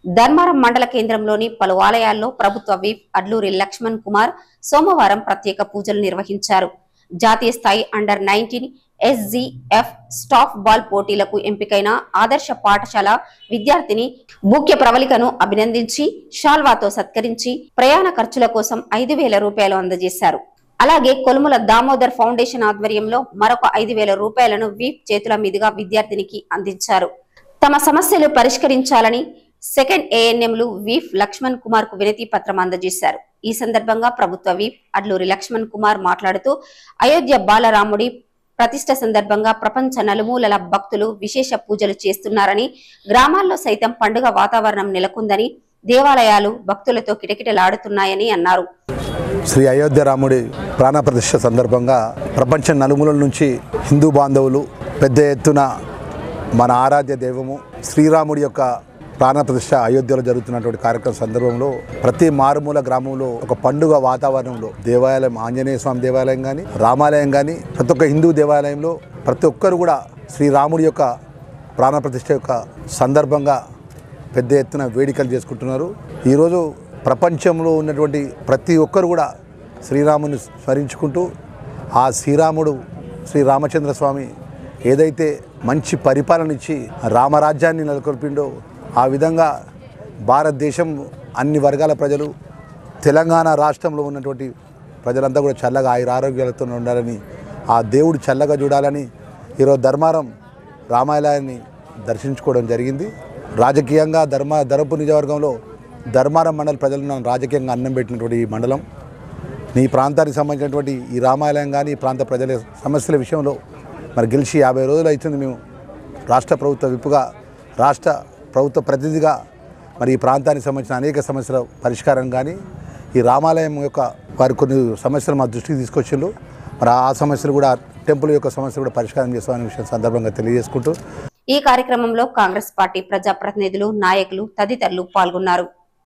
ధర్మారం మండల కేంద్రంలోని పలు ఆలయాల్లో ప్రభుత్వ విప్ అడ్లూరి లక్ష్మణ్ కుమార్ సోమవారం ప్రత్యేక పూజలు నిర్వహించారు. జాతీయ స్థాయి అండర్ 19 SGF స్టాఫ్ బాల్ పోటీలకు ఎంపికైన ఆదర్శ పాఠశాల విద్యార్థిని ముఖ్య ప్రవళికను అభినందించి షాల్వాతో సత్కరించి ప్రయాణ ఖర్చుల కోసం 5,000 రూపాయలు అందజేశారు. అలాగే కొలుముల దామోదర్ ఫౌండేషన్ ఆధ్వర్యంలో మరొక 5,000 రూపాయలను వీప్ చేతుల మీదుగా విద్యార్థినికి అందించారు. తమ సమస్యలు పరిష్కరించాలని సెకండ్ ANMలు వీప్ లక్ష్మణ్ కుమార్ కు వినతి పత్రం అందజేశారు. ఈ సందర్భంగా ప్రభుత్వ వీప్ అడ్లూరి లక్ష్మణ్ కుమార్ మాట్లాడుతూ అయోధ్య బాలరాముడి ప్రతిష్ట సందర్భంగా ప్రపంచ నలుమూలల భక్తులు విశేష పూజలు చేస్తున్నారని, గ్రామాల్లో సైతం పండుగ వాతావరణం నెలకొందని, దేవాలయాలు భక్తులతో కిటకిటలాడుతున్నాయని అన్నారు. శ్రీ అయోధ్య రాముడి ప్రాణ ప్రతిష్ఠ సందర్భంగా ప్రపంచ నలుమూలల నుంచి హిందూ బాంధవులు పెద్ద ఎత్తున మన ఆరాధ్య దైవము శ్రీరాముడి యొక్క ప్రాణ ప్రతిష్ఠ అయోధ్యలో జరుగుతున్నటువంటి కార్యక్రమం సందర్భంలో ప్రతి మారుమూల గ్రామంలో ఒక పండుగ వాతావరణంలో దేవాలయం, ఆంజనేయ స్వామి దేవాలయం కానీ, రామాలయం కానీ, ప్రతి ఒక్క హిందూ దేవాలయంలో ప్రతి ఒక్కరు కూడా శ్రీరాముడి యొక్క ప్రాణ ప్రతిష్ఠ యొక్క సందర్భంగా పెద్ద ఎత్తున వేడుకలు చేసుకుంటున్నారు. ఈరోజు ప్రపంచంలో ఉన్నటువంటి ప్రతి ఒక్కరు కూడా శ్రీరాముని స్మరించుకుంటూ ఆ శ్రీరాముడు శ్రీ రామచంద్ర స్వామి ఏదైతే మంచి పరిపాలన ఇచ్చి రామరాజ్యాన్ని నెలకొల్పిండో ఆ విధంగా భారతదేశం అన్ని వర్గాల ప్రజలు, తెలంగాణ రాష్ట్రంలో ఉన్నటువంటి ప్రజలంతా కూడా చల్లగా ఆరోగ్యాలతో ఉండాలని, ఆ దేవుడు చల్లగా చూడాలని ఈరోజు ధర్మారం రామాలయాన్ని దర్శించుకోవడం జరిగింది. రాజకీయంగా ధర్మపురి నియోజకవర్గంలో ధర్మారం మండల ప్రజలను రాజకీయంగా అన్నం పెట్టినటువంటి ఈ మండలం, ఈ ప్రాంతానికి సంబంధించినటువంటి ఈ రామాలయం కానీ ఈ ప్రాంత ప్రజల సమస్యల విషయంలో మరి గెలిచి 50 రోజులు అవుతుంది. మేము రాష్ట్ర ప్రభుత్వ విప్పుగా, రాష్ట్ర ప్రభుత్వ ప్రతినిధిగా మరి ఈ ప్రాంతానికి సంబంధించిన అనేక సమస్యల పరిష్కారం కానీ, ఈ రామాలయం యొక్క వారి కొన్ని సమస్యలు మా దృష్టికి తీసుకొచ్చిండ్రు. మరి ఆ సమస్యలు కూడా, టెంపుల్ యొక్క సమస్యలు కూడా పరిష్కారం చేస్తామనే విషయం సందర్భంగా తెలియజేసుకుంటూ ఈ కార్యక్రమంలో కాంగ్రెస్ పార్టీ ప్రజాప్రతినిధులు, నాయకులు తదితరులు పాల్గొన్నారు.